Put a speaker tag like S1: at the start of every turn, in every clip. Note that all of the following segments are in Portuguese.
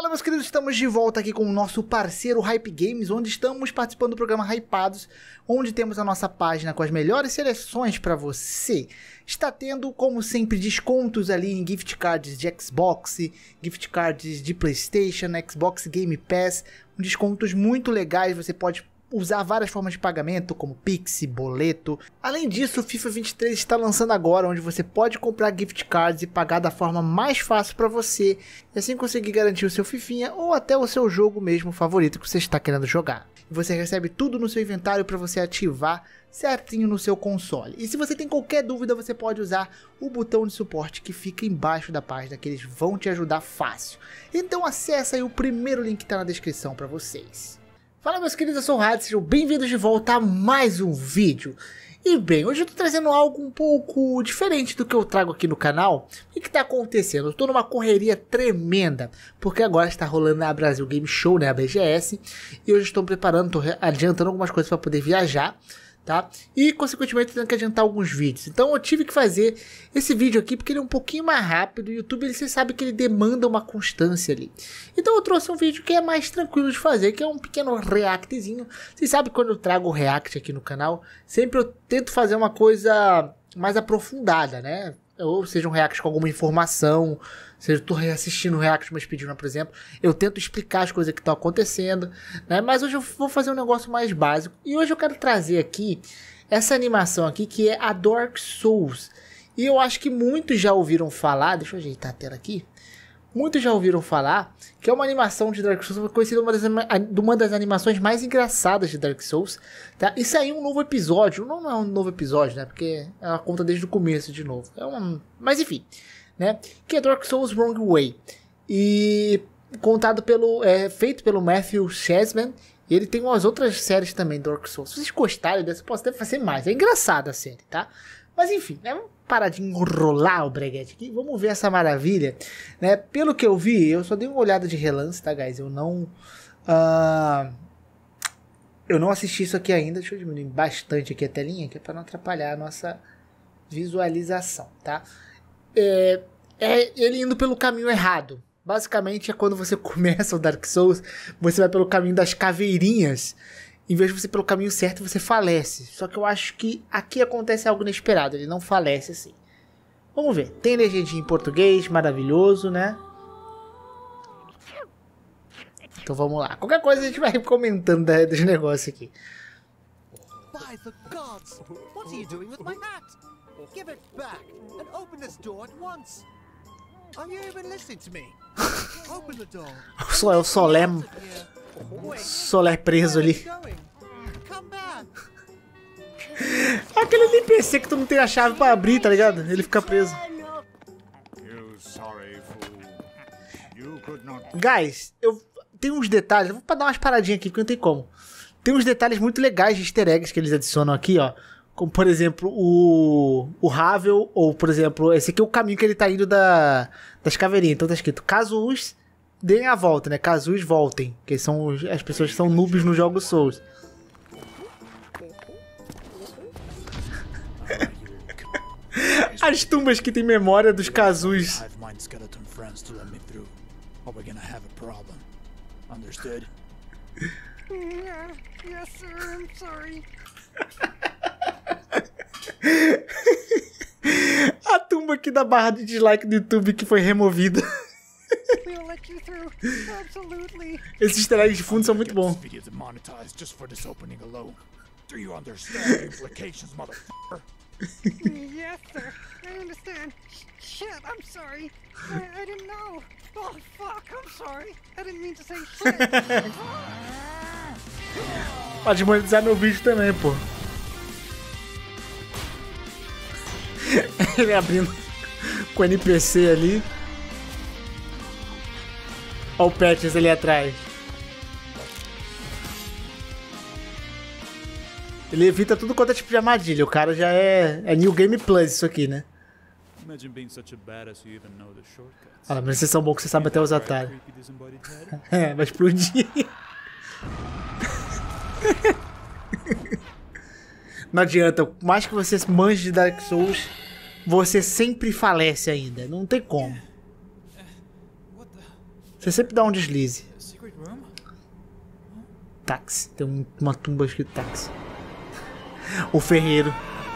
S1: Fala, meus queridos, estamos de volta aqui com o nosso parceiro Hype Games, onde estamos participando do programa Hypados, onde temos a nossa página com as melhores seleções para você. Está tendo, como sempre, descontos ali em gift cards de Xbox, gift cards de PlayStation, Xbox Game Pass, descontos muito legais. Você pode usar várias formas de pagamento, como Pix, boleto. Além disso, o FIFA 23 está lançando agora, onde você pode comprar gift cards e pagar da forma mais fácil para você, e assim conseguir garantir o seu fifinha ou até o seu jogo mesmo favorito que você está querendo jogar. E você recebe tudo no seu inventário para você ativar certinho no seu console. E se você tem qualquer dúvida, você pode usar o botão de suporte que fica embaixo da página, que eles vão te ajudar fácil. Então acessa aí o primeiro link que está na descrição para vocês. Fala, meus queridos, eu sou o Hades, sejam bem-vindos de volta a mais um vídeo. E bem, hoje eu tô trazendo algo um pouco diferente do que eu trago aqui no canal. O que tá acontecendo? Eu tô numa correria tremenda, porque agora está rolando a Brasil Game Show, né, a BGS. E hoje estou preparando, tô adiantando algumas coisas para poder viajar, tá? E consequentemente tenho que adiantar alguns vídeos. Então eu tive que fazer esse vídeo aqui porque ele é um pouquinho mais rápido. O YouTube, você sabe que ele demanda uma constância ali. Então eu trouxe um vídeo que é mais tranquilo de fazer, que é um pequeno reactzinho. Vocês sabem que quando eu trago o react aqui no canal, sempre eu tento fazer uma coisa mais aprofundada, né? Ou seja, um react com alguma informação, seja, eu tô reassistindo o react de uma speedrun, por exemplo, eu tento explicar as coisas que estão acontecendo, né? Mas hoje eu vou fazer um negócio mais básico, e hoje eu quero trazer aqui essa animação aqui, que é a Dark Souls, e eu acho que muitos já ouviram falar, deixa eu ajeitar a tela aqui, muitos já ouviram falar que é uma animação de Dark Souls, conhecida uma das animações mais engraçadas de Dark Souls, tá? E saiu um novo episódio, não é um novo episódio, né? Porque ela conta desde o começo de novo. Mas enfim, né? Que é Dark Souls Wrong Way. E contado feito pelo Matthew Chessman. E ele tem umas outras séries também, Dark Souls. Se vocês gostarem dessa, posso até fazer mais. É engraçada a série, tá? Mas enfim, né? Vamos parar de enrolar o breguete aqui. Vamos ver essa maravilha, né? Pelo que eu vi, eu só dei uma olhada de relance, tá, guys? Eu não assisti isso aqui ainda. Deixa eu diminuir bastante aqui a telinha, que é para não atrapalhar a nossa visualização, tá? Ele indo pelo caminho errado. Basicamente é quando você começa o Dark Souls, você vai pelo caminho das caveirinhas. Em vez de você ir pelo caminho certo, você falece. Só que eu acho que aqui acontece algo inesperado. Ele não falece assim. Vamos ver. Tem legendinha em português. Maravilhoso, né? Então vamos lá. Qualquer coisa a gente vai comentando dos negócios aqui.
S2: By the gods! What are you doing with my hat? Give it back and open this door at once. Are you even listening to me? Open the door.
S1: É o Soler preso ali. Aquele NPC que tu não tem a chave pra abrir, tá ligado? Ele fica preso. Guys, eu tenho uns detalhes. Eu vou dar umas paradinhas aqui, porque não tem como. Tem uns detalhes muito legais de easter eggs que eles adicionam aqui, ó. Como, por exemplo, o Havel, ou, por exemplo, esse aqui é o caminho que ele tá indo das caveirinhas. Então tá escrito, caso os deem a volta, né? Caso os voltem. Que são as pessoas que são noobs no jogo Souls. As tumbas que tem memória dos Kazus. A tumba aqui da barra de dislike do YouTube que foi removida. Esses easter eggs de fundo são muito bons.
S3: Yes, sir. I understand. Shit, I'm sorry. I didn't know. Oh, fuck, I'm sorry. I didn't mean to say shit.
S1: Pode monetizar meu vídeo também, pô. Ele abrindo com o NPC ali. Olha o Patches ali atrás. Ele evita tudo quanto é tipo de armadilha. O cara já é New Game Plus isso aqui, né? Ah, mas vocês são bons que você sabe até os atalhos. Vai explodir. Não adianta, por mais que você manje de Dark Souls, você sempre falece ainda. Não tem como. Você sempre dá um deslize.
S4: Secret room?
S1: Táxi. Tem uma tumba escrito táxi. O ferreiro.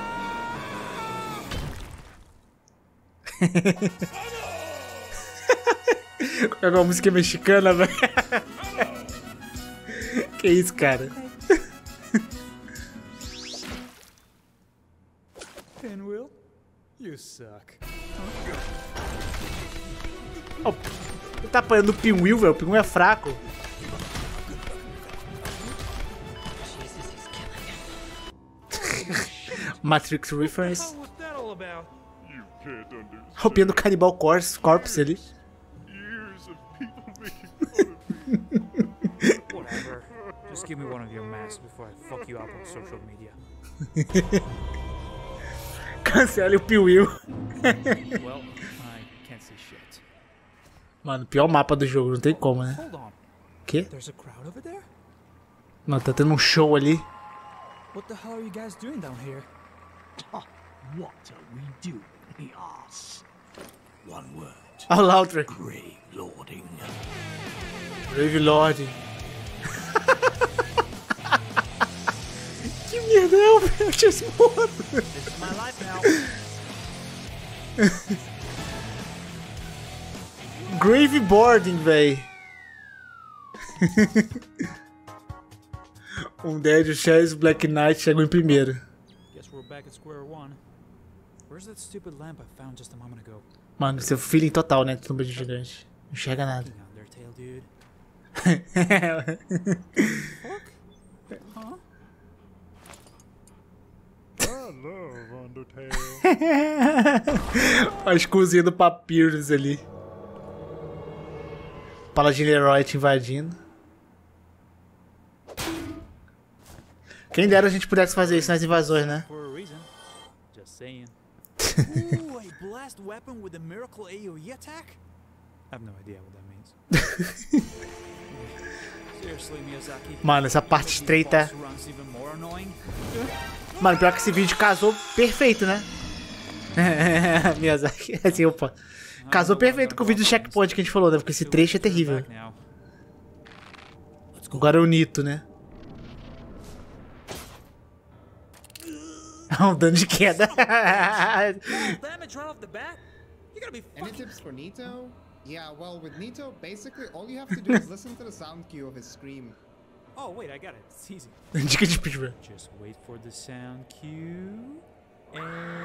S1: É uma música mexicana, velho. Que isso, cara?
S4: Pinwheel? You suck.
S1: Oh, ele tá apanhando o Pinwheel, velho. O Pinwheel é fraco. Matrix Reference.
S4: What was that all about?
S5: You can't understand.
S1: Roupinha do Cannibal Corpse ali.
S5: Years of people making fun of me.
S4: Whatever. Just give me one of your masks before I fuck you up on social media.
S1: Cancele o Pinwheel.
S4: Well, I can't see shit.
S1: Mano, pior mapa do jogo, não tem como, né?
S4: Hold on.
S1: Que?
S4: There's a crowd over there?
S1: Mano, tá tendo um show ali.
S4: What the hell are you guys doing down here?
S2: What are we doing? He asks. One word.
S1: Olha o Lautre.
S2: Grave lording.
S1: Grave Lord. Que merda é, velho? Eu tinha esse morto.
S4: This is my life now.
S1: Grave Boarding, véi. Dead, o Chaz, Black Knight chegou em primeiro.
S4: Guess we're back at square one. Where's that stupid lamp I found just a moment ago?
S1: Mano, seu feeling total, né? Tumba de gigante. Não enxerga nada.
S4: Fucking Undertale, dude. Fuck? Huh?
S5: I love Undertale.
S1: A escusinha do Papyrus ali. Paladin Leroy te invadindo. Quem dera a gente pudesse fazer isso nas invasões, né?
S4: For a reason. Just saying. Ooh, a blast weapon with a miracle AoE attack? I have no idea what that means. Seriously, Miyazaki.
S1: Mano, essa parte estreita.
S4: Boss runs even more annoying?
S1: Mano, pior que esse vídeo casou perfeito, né? Miyazaki. Assim, opa. Casou perfeito com o vídeo do checkpoint que a gente falou, né? Porque esse trecho é terrível. Agora é o Nito, né? Um dano de queda.
S4: Damage right off the bat? You gotta be
S6: Any
S4: fucking...
S6: tips for Nito? Yeah, well, with Nito, basically all you have to do is listen to the sound cue of his scream.
S4: Oh, wait, I got it. It's easy.
S1: Dica de speedrun.
S4: Just wait for the sound cue. And...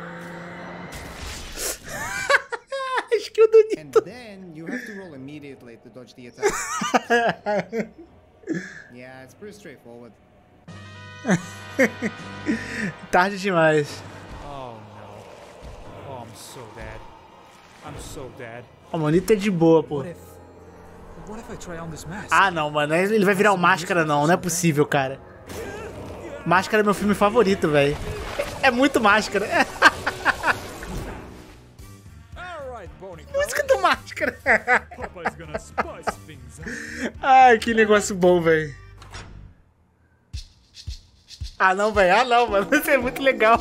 S1: Skill do
S6: And
S1: Nito.
S6: then you have to roll immediately to dodge the attack. Yeah, it's pretty straightforward.
S1: Tarde demais.
S4: Oh, no. Oh, I'm so dead. I'm so dead.
S1: O Nito é de boa, pô.
S4: What if I try on this mask?
S1: Ah, não, mano. Ele vai virar o Máscara, não. Não é possível, cara. Máscara é meu filme favorito, velho. É muito Máscara.
S4: Alright, Bonnie.
S1: Música do Máscara.
S4: Papa's gonna spice things up.
S1: Ai, que negócio bom, velho. Ah, não, velho. Ah, não, mano. Isso é muito legal.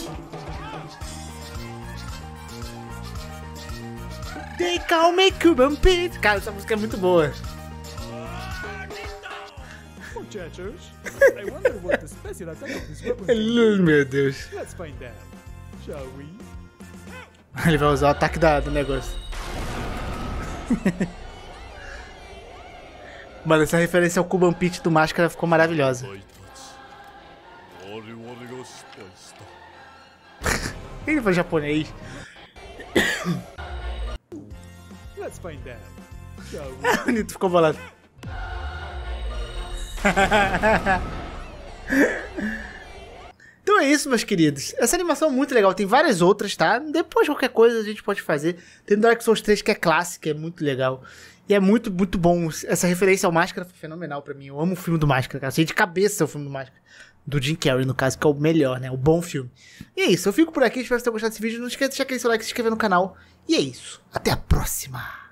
S1: They call me Cuban Pete. Cara, essa música é muito boa.
S4: Muchachos, I wonder what the special attack of this weapon is.
S1: Meu Deus.
S4: Let's find out. Shall we?
S1: Ele vai usar o ataque do negócio. Mano, essa referência ao Cuban Pete do Máscara ficou maravilhosa. Ele foi japonês.
S4: Let's find out. Shall we?
S1: O Nito ficou bolado. Então é isso, meus queridos. Essa animação é muito legal. Tem várias outras, tá? Depois qualquer coisa a gente pode fazer. Tem Dark Souls 3 que é clássico, é muito legal. E é muito, muito bom. Essa referência ao Máscara foi fenomenal pra mim. Eu amo o filme do Máscara, cara. Sei de cabeça o filme do Máscara. Do Jim Carrey, no caso, que é o melhor, né? O bom filme. E é isso. Eu fico por aqui. Espero que vocês tenham gostado desse vídeo. Não esqueça de deixar aquele seu like, se inscrever no canal. E é isso. Até a próxima.